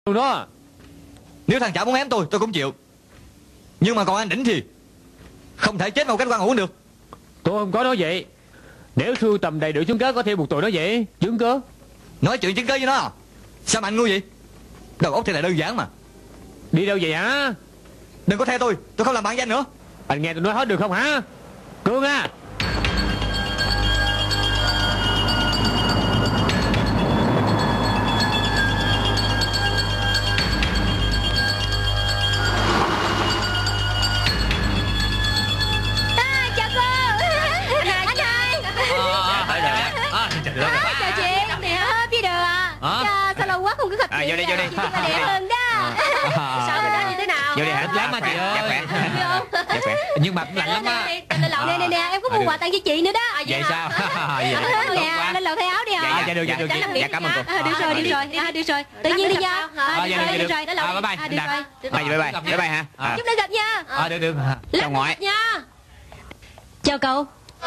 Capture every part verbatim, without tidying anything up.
đó. Nếu thằng chả muốn ém tôi, tôi cũng chịu. Nhưng mà còn anh Đỉnh thì không thể chết một cách oan uổng được. Tôi không có nói vậy. Nếu sưu tầm đầy đủ chứng cớ có thể buộc tội nó vậy. Chứng cớ? Nói chuyện chứng cớ với nó à? Sao mà anh ngu vậy? Đầu óc thì là đơn giản mà. Đi đâu vậy hả? Đừng có theo tôi, tôi không làm bạn với anh nữa. Anh nghe tôi nói hết được không hả? Cương à. Chào chị. Nè Peter à. Chà, sao lâu quá không có gặp chị. À, vô đi, vô đi. Chị thật là đẹp hơn đó. Sao rồi đó, như thế nào? Vô đi hả? Lắm mà chị ơi. Dạ khỏe. Dạ khỏe. Nhưng mà cũng lạnh lắm á. Lên lầu nè nè nè, em có mua quà tặng cho chị nữa đó. Vậy sao? Nè, lên lầu thay áo đi ạ. Dạ được, dạ được. Dạ cảm ơn cô. Được rồi, được rồi. À, được rồi. Tự nhiên đi nha. Được rồi, được rồi. À, bye bye. Được rồi. Bye bye bye. Bye bye ha. Chúng ta gặp nha. À được được. Chào ngoại. Nha. Chào cậu.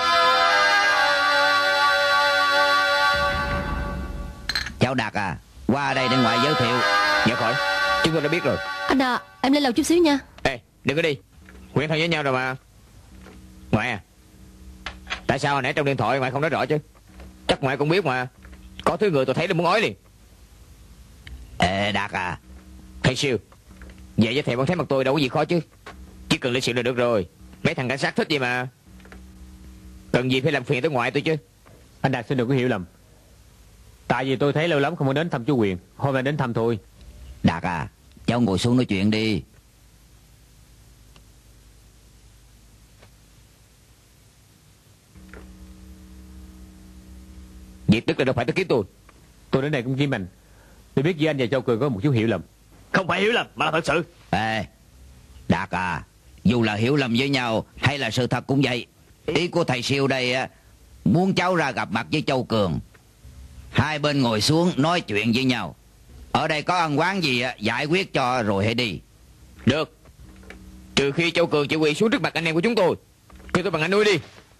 Cháu Đạt à, qua đây để ngoại giới thiệu. Dạ khỏi, chúng tôi đã biết rồi. Anh à, em lên lầu chút xíu nha. Ê, đừng có đi. Quen thân với nhau rồi mà. Ngoại à, tại sao hồi nãy trong điện thoại ngoại không nói rõ chứ? Chắc ngoại cũng biết mà. Có thứ người tôi thấy nó muốn ói liền. Ê Đạt à. Thầy siêu, vậy với thầy vẫn thấy mặt tôi đâu có gì khó chứ. Chỉ cần lịch sự là được rồi. Mấy thằng cảnh sát thích gì mà. Cần gì phải làm phiền tới ngoại tôi chứ. Anh Đạt xin đừng có hiểu lầm. Tại vì tôi thấy lâu lắm không có đến thăm chú Quyền. Hôm nay đến thăm thôi. Đạt à, cháu ngồi xuống nói chuyện đi. Vậy tức là đâu phải tới kiếm tôi. Tôi đến đây cũng kiếm anh. Tôi biết với anh và Châu Cường có một chút hiểu lầm. Không phải hiểu lầm mà là thật sự. Ê Đạt à, dù là hiểu lầm với nhau hay là sự thật cũng vậy. Ý của thầy siêu đây á, muốn cháu ra gặp mặt với Châu Cường. Hai bên ngồi xuống nói chuyện với nhau. Ở đây có ăn quán gì á, giải quyết cho rồi hãy đi. Được. Trừ khi Châu Cường chịu quỳ xuống trước mặt anh em của chúng tôi, thì tôi bằng anh nuôi đi.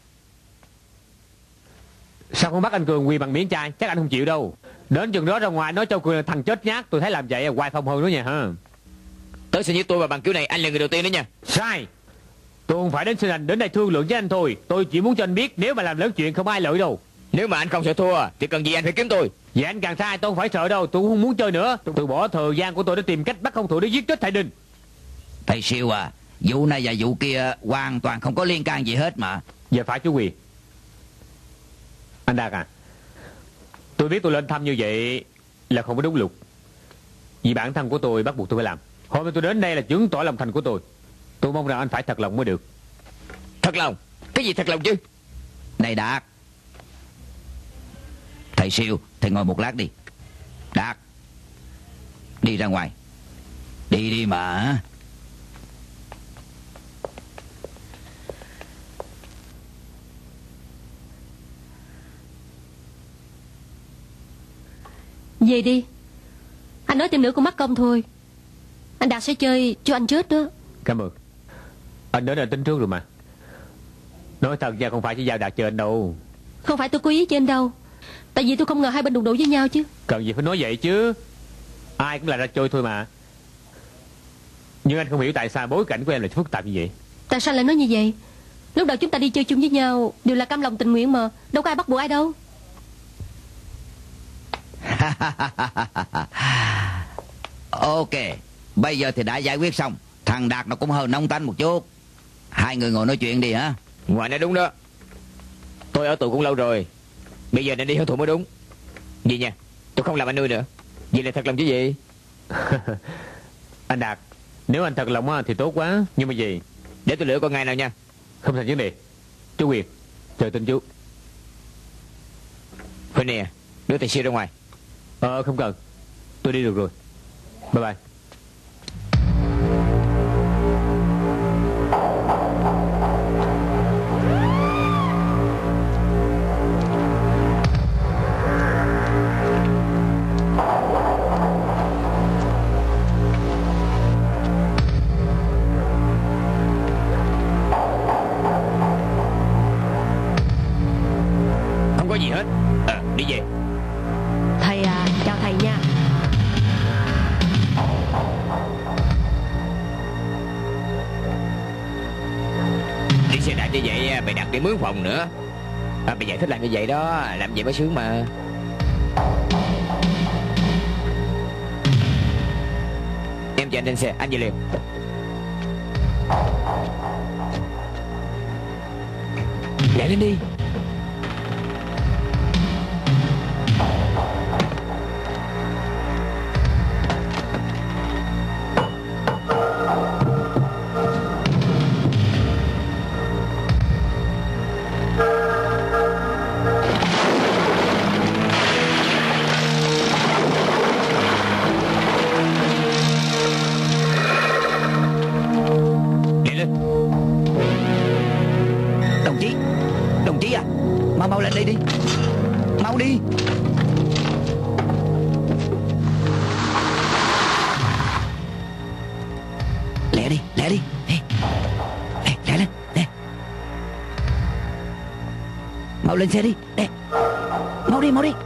Sao không bắt anh Cường quỳ bằng miếng chai? Chắc anh không chịu đâu. Đến chừng đó ra ngoài nói Châu Cường là thằng chết nhát. Tôi thấy làm vậy là hoài phong hơn nữa nha ha. Tới xin với tôi và bằng kiểu này anh là người đầu tiên đó nha. Sai. Tôi không phải đến xin anh, đến đây thương lượng với anh thôi. Tôi chỉ muốn cho anh biết nếu mà làm lớn chuyện không ai lợi đâu. Nếu mà anh không sợ thua thì cần gì anh phải kiếm tôi. Vậy anh càng sai, tôi không phải sợ đâu. Tôi cũng không muốn chơi nữa. Tôi bỏ thời gian của tôi để tìm cách bắt hung thủ để giết chết thầy Đình. Thầy siêu à, vụ này và vụ kia hoàn toàn không có liên can gì hết mà. Dạ phải chú Quyền. Anh Đạt à, tôi biết tôi lên thăm như vậy là không có đúng luật. Vì bản thân của tôi bắt buộc tôi phải làm. Hôm nay tôi đến đây là chứng tỏ lòng thành của tôi. Tôi mong rằng anh phải thật lòng mới được. Thật lòng? Cái gì thật lòng chứ? Này Đạt. Thầy siêu, thầy ngồi một lát đi. Đạt, đi ra ngoài. Đi đi mà. Về đi. Anh nói thêm nữa cũng mắc công thôi. Anh Đạt sẽ chơi cho anh chết đó. Cảm ơn. Anh đến là tính trước rồi mà. Nói thật ra không phải chỉ giao Đạt chơi anh đâu. Không phải tôi cố ý cho anh đâu. Tại vì tôi không ngờ hai bên đụng độ với nhau chứ. Cần gì phải nói vậy chứ. Ai cũng là ra chơi thôi mà. Nhưng anh không hiểu tại sao bối cảnh của em lại phức tạp như vậy. Tại sao lại nói như vậy? Lúc đầu chúng ta đi chơi chung với nhau đều là cam lòng tình nguyện mà. Đâu có ai bắt buộc ai đâu. Ok, bây giờ thì đã giải quyết xong. Thằng Đạt nó cũng hơi nóng tánh một chút. Hai người ngồi nói chuyện đi hả? Ngoại nói đúng đó. Tôi ở tù cũng lâu rồi. Bây giờ nên đi hưởng thụ mới đúng. Vậy nha, tôi không làm anh nuôi nữa. Vậy là thật lòng chứ gì. Anh Đạt, nếu anh thật lòng thì tốt quá. Nhưng mà gì? Để tôi lựa con ngày nào nha. Không thành vấn đề. Chú Quyền, chờ tin chú. Thôi nè, đưa thầy siêu ra ngoài. Ờ không cần, tôi đi được rồi. Bye bye. Không có gì hết. Ờ, đi về. Thầy à, chào thầy nha. như vậy mày đặt để mướn phòng nữa. À, mày giải thích làm như vậy đó, làm vậy mới sướng mà. Em cho anh lên xe, anh về liền. Chạy lên đi. Đồng chí, đồng chí à, mau mau lên đây đi, mau đi. Lẹ đi, lẹ đi. Ê, ê, lẹ lên, nè. Mau lên xe đi, nè. Mau đi, mau đi.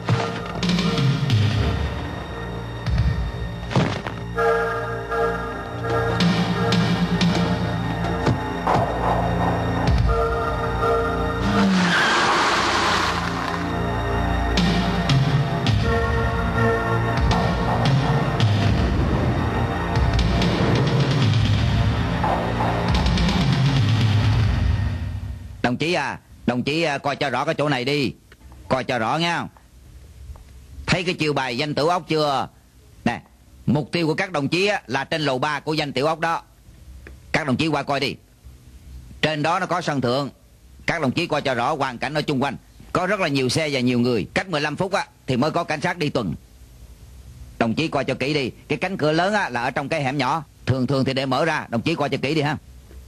Đồng chí à, đồng chí à, coi cho rõ cái chỗ này đi. Coi cho rõ nha. Thấy cái chiêu bài danh tiểu ốc chưa? Nè, mục tiêu của các đồng chí á, là trên lầu ba của danh tiểu ốc đó. Các đồng chí qua coi đi. Trên đó nó có sân thượng. Các đồng chí coi cho rõ hoàn cảnh ở chung quanh. Có rất là nhiều xe và nhiều người. Cách mười lăm phút á, thì mới có cảnh sát đi tuần. Đồng chí coi cho kỹ đi. Cái cánh cửa lớn á, là ở trong cái hẻm nhỏ. Thường thường thì để mở ra. Đồng chí coi cho kỹ đi ha.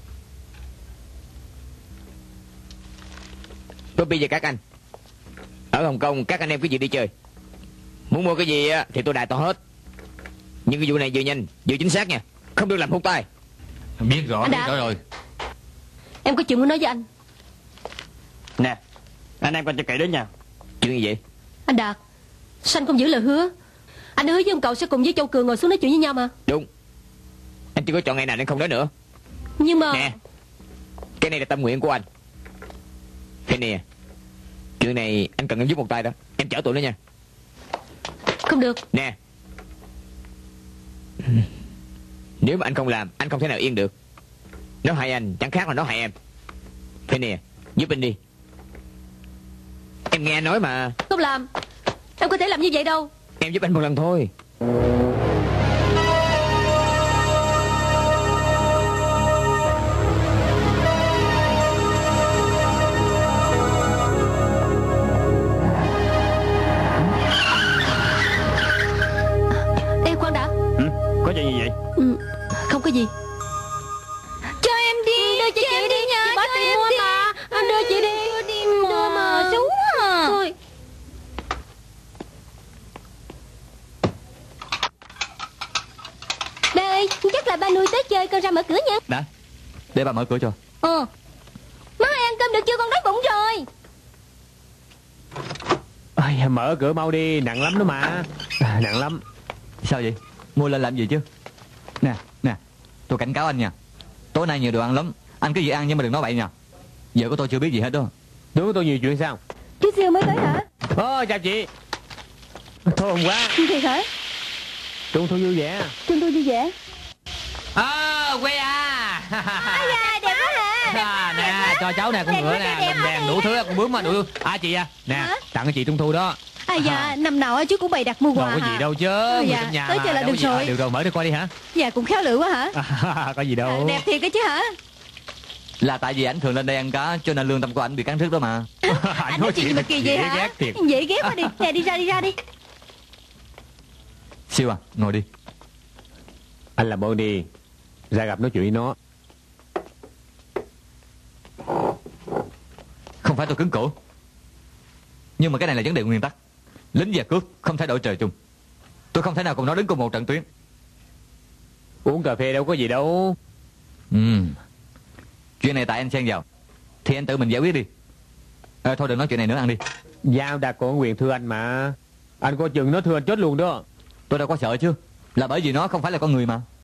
Tôi bây giờ các anh ở Hồng Kông, các anh em cứ việc đi chơi. Muốn mua cái gì á thì tôi đài toàn hết. Nhưng cái vụ này vừa nhanh vừa chính xác nha, không được làm hút tay. Biết rõ, Anh biết Đạt. rõ rồi. Em có chuyện muốn nói với anh. Nè, anh em coi cho kỹ đó nha. Chuyện gì vậy? Anh Đạt, sao anh không giữ lời hứa? Anh hứa với ông cậu sẽ cùng với Châu Cường ngồi xuống nói chuyện với nhau mà. Đúng. Anh chưa có chọn ngày nào nên không nói nữa. Nhưng mà Nè, cái này là tâm nguyện của anh. Thế nè, chuyện này anh cần em giúp một tay đó. Em chở tụi nó nha. không được. Nè, nếu mà anh không làm, anh không thể nào yên được. Nó hại anh chẳng khác là nó hại em. Thế nè, giúp anh đi. Em nghe anh nói mà. Không làm. Em có thể làm như vậy đâu. Em giúp anh một lần thôi. Ê khoan đã. Ừ, có chuyện gì vậy? Ừ, không có gì. Cho em đi, Đưa cho cho chị em đi, đi nha, chị bảo cho tiền em mua đi. mà. Anh đưa chị đi. Đưa đi Đưa mà. mà, xuống à. Thôi. Ba ơi, chắc là ba nuôi tới chơi, con ra mở cửa nha. Đã, để bà mở cửa cho. Ờ. Má ơi, ăn cơm được chưa, con đói bụng rồi. Ôi, mở cửa mau đi, nặng lắm đó mà. À, nặng lắm. Sao vậy? Mua lên làm gì chứ? Nè, nè, tôi cảnh cáo anh nha. Tối nay nhiều đồ ăn lắm. Anh cứ gì ăn nhưng mà đừng nói bậy nha. Vợ của tôi chưa biết gì hết đó. Đúng tôi nhiều chuyện sao? Chú Siêu mới tới hả? Ồ, chào chị. Thôi hôm quá. Thiệt hả? Trung thu vui vẻ. Trung thu vui vẻ. À, quê à. Ây da, đẹp quá hả? À, nè, cho cháu nè, con Đẹp ngựa quá, nè, đẹp đèn quá, đèn đẹp đủ quá. thứ, con bướm mà đủ. À chị à, nè, Hả? tặng cho chị trung thu đó. À dạ, năm nào á chú cũng bày đặt mua Đâu quà có hả? gì đâu chứ, À, người dạ, trong nhà tới mà, chơi là đâu có được gì. À, rồi. được rồi, mở đi coi đi hả? Dạ, cũng khéo lựa quá hả? À, có gì À, đâu. đẹp thiệt cái chứ hả? Là tại vì ảnh thường lên đây ăn cá, cho nên lương tâm của ảnh bị cắn rứt đó mà. Anh nói chuyện gì mà kỳ vậy hả? ghét thiệt. Vậy ghét quá đi. Nè, đi ra đi ra đi. Siêu à, ngồi đi. Anh làm ơn đi, ra gặp nói chuyện với nó. Không phải tôi cứng cổ, nhưng mà cái này là vấn đề nguyên tắc. Lính và cướp không thể đổi trời chung. Tôi không thể nào cùng nó đứng cùng một trận tuyến. Uống cà phê đâu có gì đâu. Ừ. Chuyện này tại anh xen vào thì anh tự mình giải quyết đi. À, thôi đừng nói chuyện này nữa, ăn đi. Giao đã có quyền thưa anh mà. Anh coi chừng nó thưa anh chết luôn đó. Tôi đâu có sợ chứ. Là bởi vì nó không phải là con người mà.